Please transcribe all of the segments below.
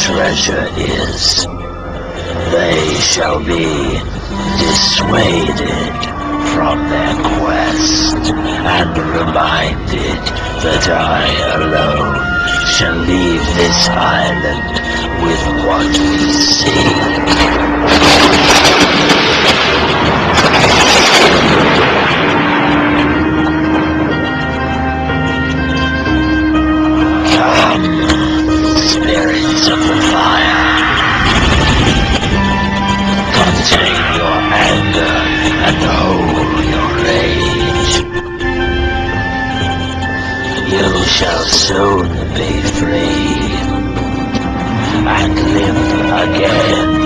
treasure is, they shall be dissuaded from their quest and reminded that I alone shall leave this island with what we seek. Spirits of the fire, contain your anger and hold your rage. You shall soon be free and live again.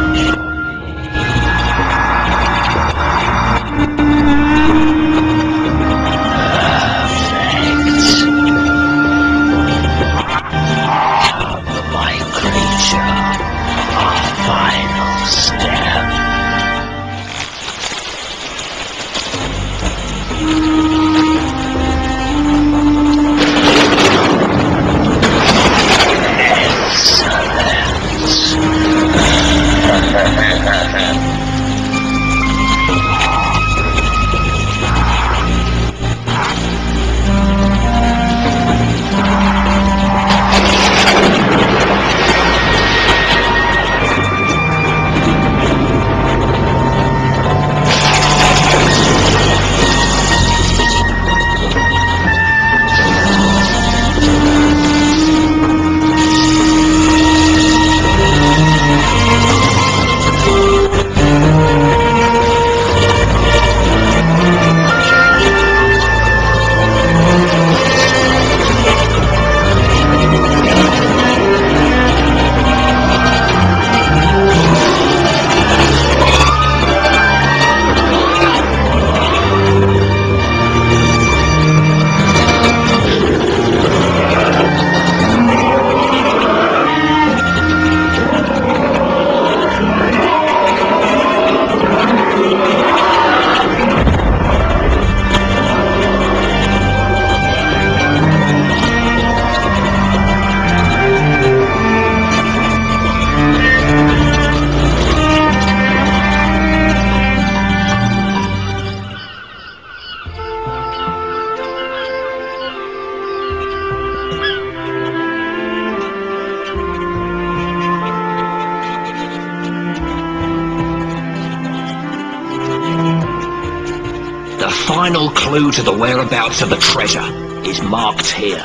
Final clue to the whereabouts of the treasure is marked here.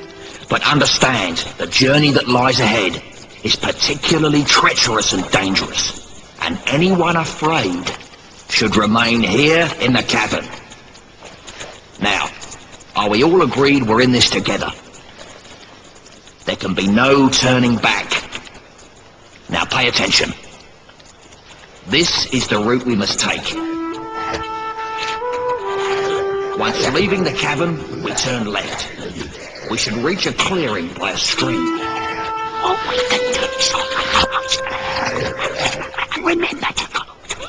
But understand, the journey that lies ahead is particularly treacherous and dangerous, and anyone afraid should remain here in the cavern. Now, are we all agreed we're in this together? There can be no turning back. Now pay attention. This is the route we must take. Once leaving the cavern, we turn left. We should reach a clearing by a stream. Oh, we can do this all right. Remember to follow.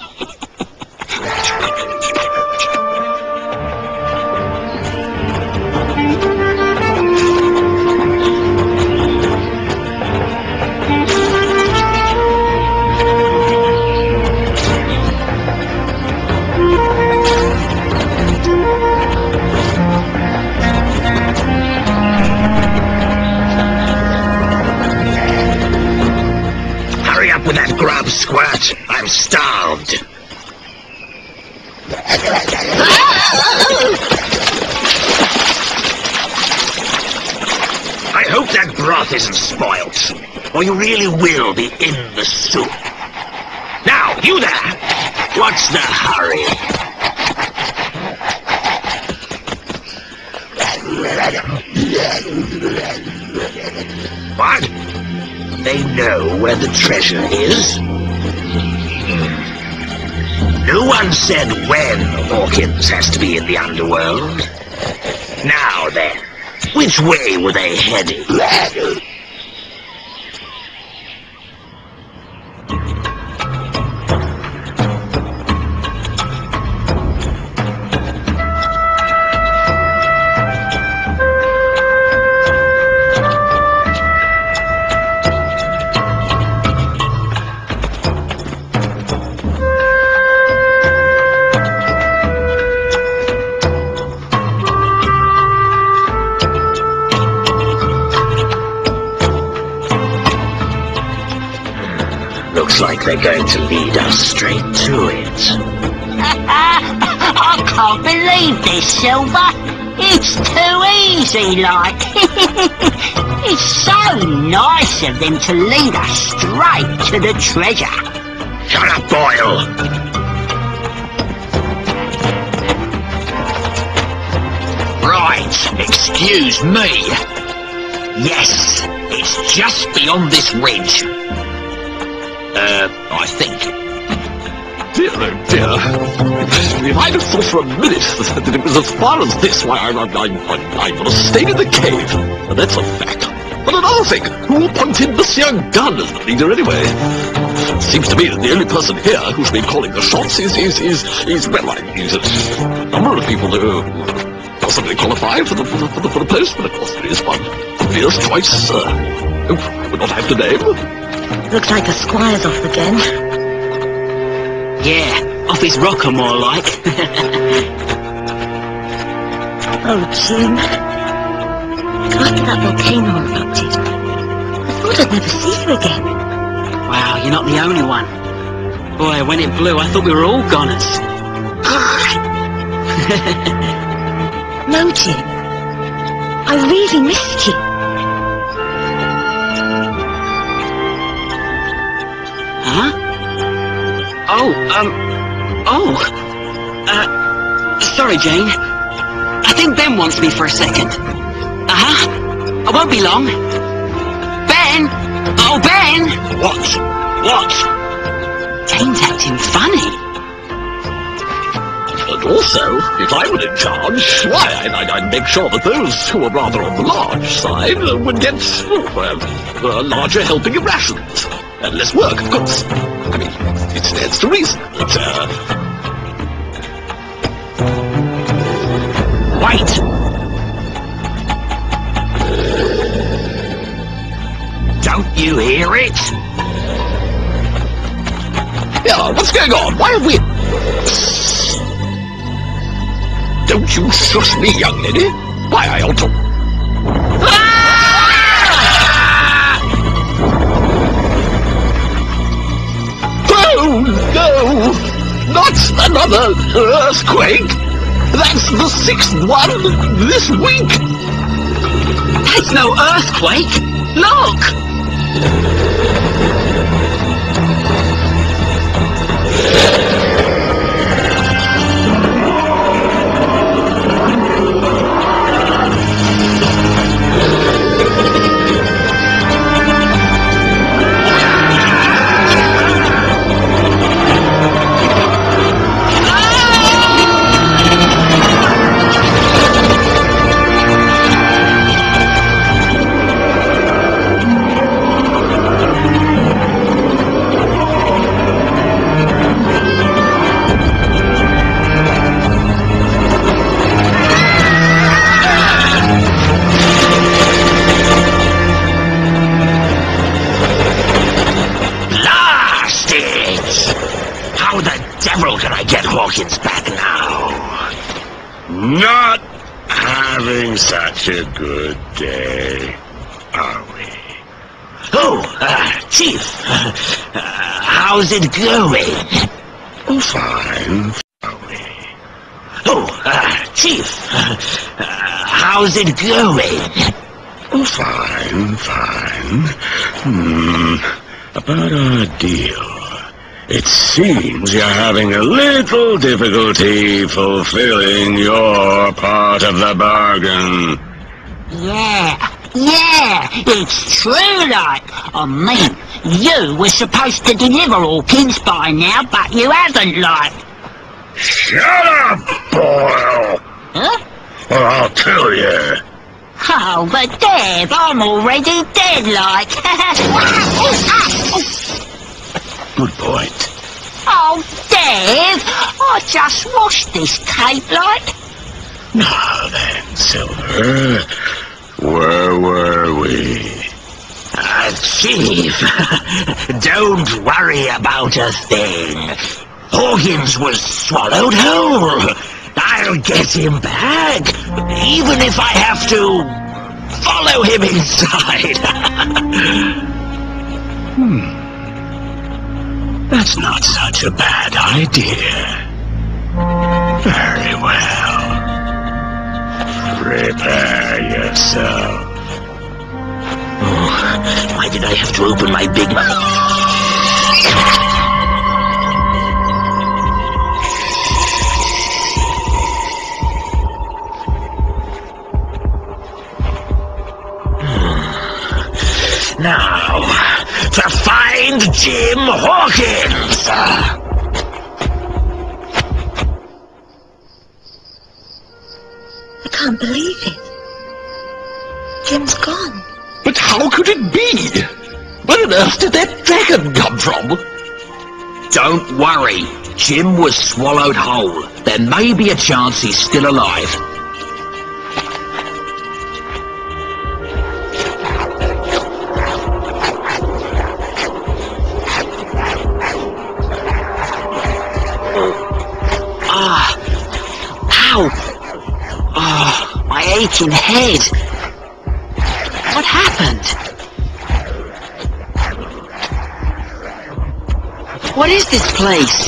With that grub, Squirt. I'm starved. I hope that broth isn't spoilt, or you really will be in the soup. Now, you there! What's the hurry? What? They know where the treasure is? No one said when Hawkins has to be in the underworld. Now then, which way were they headed? like they're going to lead us straight to it. I can't believe this, Silver. It's too easy, like. It's so nice of them to lead us straight to the treasure. Shut up, Boyle! Right, excuse me. Yes, it's just beyond this ridge. I think. Dear, oh dear. If I'd have thought for a minute that it was as far as this, why, I would have stayed in the cave. And that's a fact. But another thing, who appointed Monsieur Gunn as the leader anyway? It seems to me that the only person here who's been calling the shots is well, a number of people who possibly qualify for the post, but of course there is one obvious choice. I would not have to name. Looks like the squire's off again. Yeah, off his rocker more like. Oh, Jim. After that volcano erupted, I thought I'd never see you again. Wow, you're not the only one. Boy, when it blew, I thought we were all goners. No, Jim. I really missed you. Huh? Sorry, Jane. I think Ben wants me for a second. Uh-huh. I won't be long. Ben! Oh, Ben! What? Jane's acting funny. And also, if I were in charge, why, I'd make sure that those who are rather on the large side would get larger helping of rations. And less work, of course. I mean, it stands to reason that, Wait! Don't you hear it? Yeah, what's going on? Why have we... Don't you shush me, young lady. Why, I ought to... Oh, no! Not another earthquake! That's the 6th one this week! That's no earthquake! Look! How the devil can I get Hawkins back now? Not having such a good day, are we? Oh, Chief, how's it going? Oh, fine, are we? Oh, Chief, how's it going? Oh, fine. About our deal. It seems you're having a little difficulty fulfilling your part of the bargain. Yeah, it's true, like. I mean, you were supposed to deliver Hawkins by now, but you haven't, like. Shut up, Boyle! Huh? Or I'll kill you. Oh, but Dev, I'm already dead, like. Good point. Oh, Dev, I just washed this cape, like. Now then, Silver, where were we? Chief, don't worry about a thing. Hawkins was swallowed whole. I'll get him back, even if I have to follow him inside. That's not such a bad idea. Very well. Prepare yourself. Oh, why did I have to open my big mouth? Now, to find Jim Hawkins! I can't believe it. Jim's gone. But how could it be? Where on earth did that dragon come from? Don't worry, Jim was swallowed whole. There may be a chance he's still alive. Ow! Oh, my aching head. What happened? What is this place?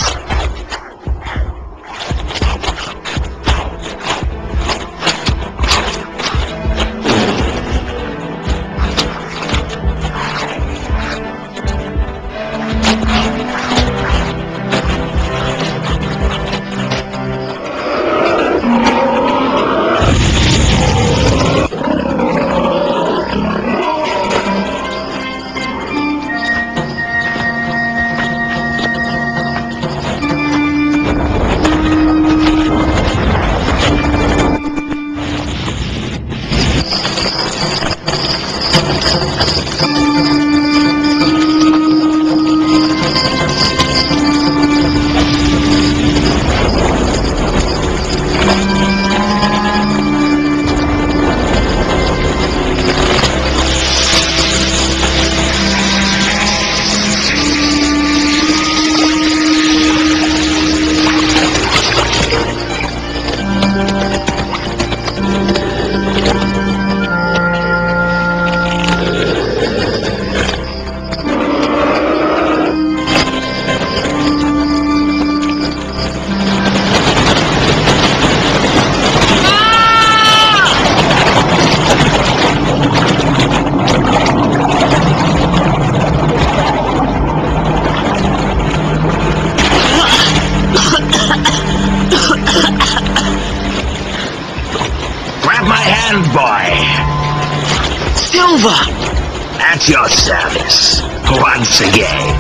At your service, once again.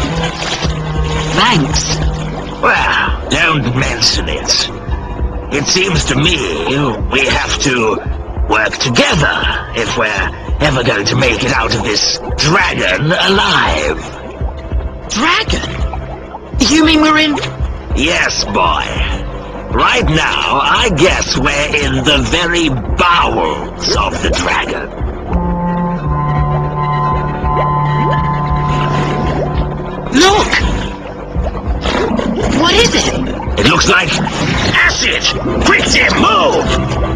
Thanks. Well, don't mention it. It seems to me we have to work together if we're ever going to make it out of this dragon alive. Dragon? You mean we're in... Yes, boy. Right now, I guess we're in the very bowels of the dragon. Look! What is it? It looks like acid! Quick, Jim, move!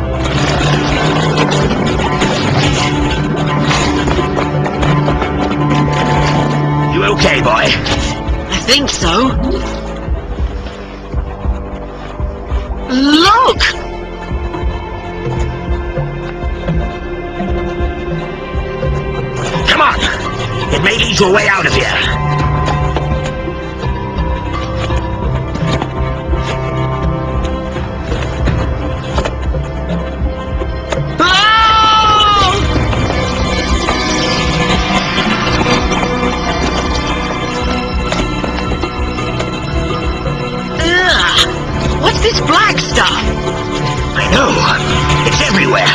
You okay, boy? I think so. Look! Come on! It may lead to a way out of here. What's this black stuff? I know. It's everywhere.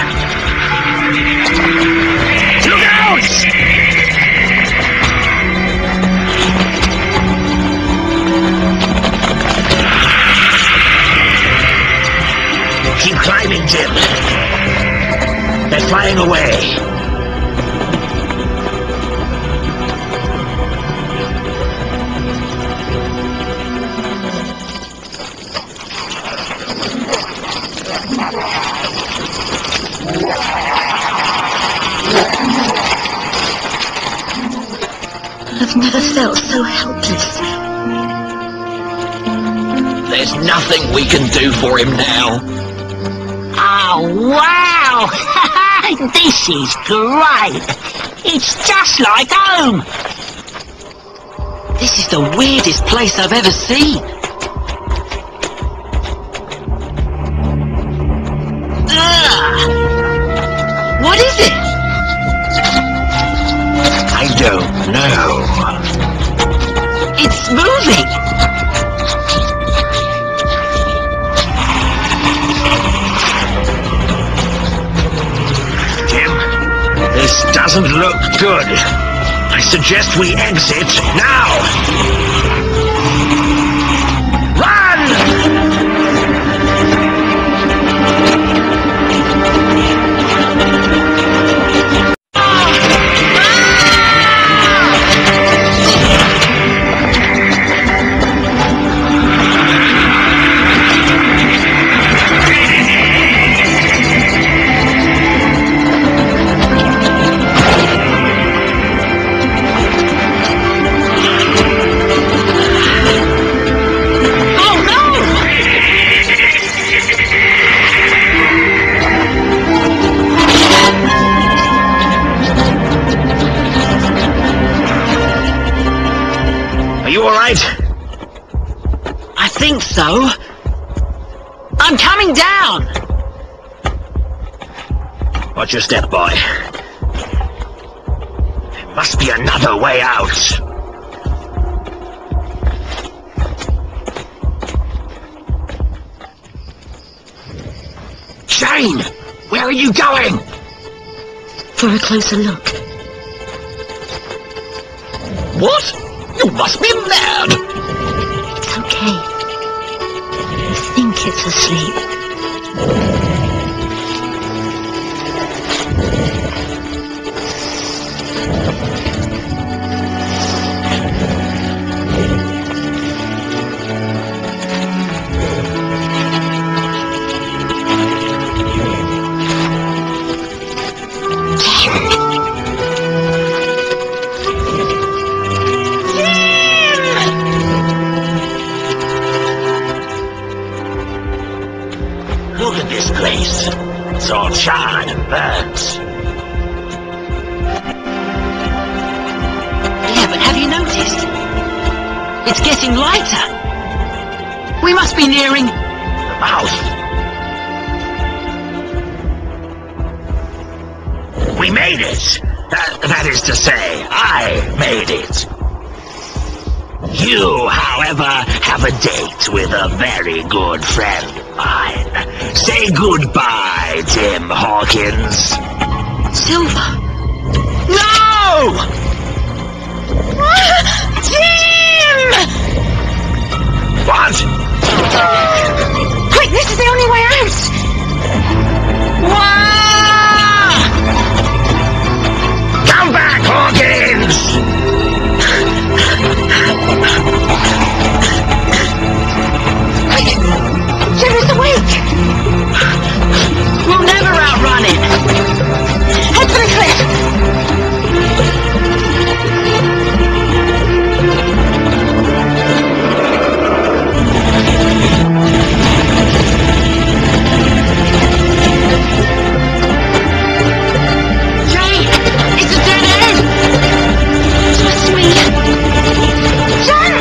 Look out! Keep climbing, Jim. They're flying away. I've never felt so helpless. There's nothing we can do for him now. Oh, wow! This is great! It's just like home! This is the weirdest place I've ever seen. Ugh! What is it? I don't know. It's moving. This doesn't look good. I suggest we exit now. Run! I think so. I'm coming down! Watch your step, boy. There must be another way out. Jane! Where are you going? For a closer look. What? You must be mad! It's okay. I think it's asleep. Look at this place. It's all charred and burnt. Yeah, but have you noticed? It's getting lighter. We must be nearing... The mouth. We made it. That is to say, I made it. You, however, have a date with a very good friend of mine. Say goodbye, Tim Hawkins. Silver. No! Jim! What? Quick, this is the only way out! Come back, Hawkins! Jim is awake! We'll never outrun it! Head for the cliff! Jane! It's a dead end! Trust me! Jane!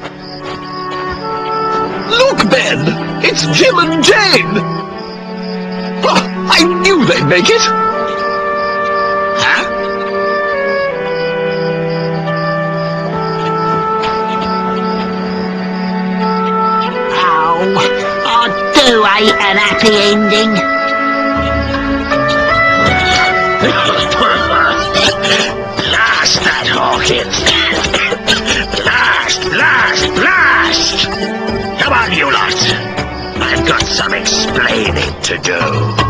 Look, Ben! It's Jim and Jane! I knew they'd make it. Huh? Oh, I do hate an happy ending. Blast that Hawkins! Blast, blast, blast! Come on, you lot! I've got some explaining to do.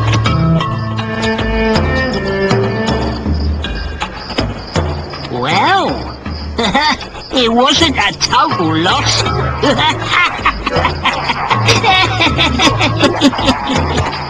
Well, it wasn't a total loss.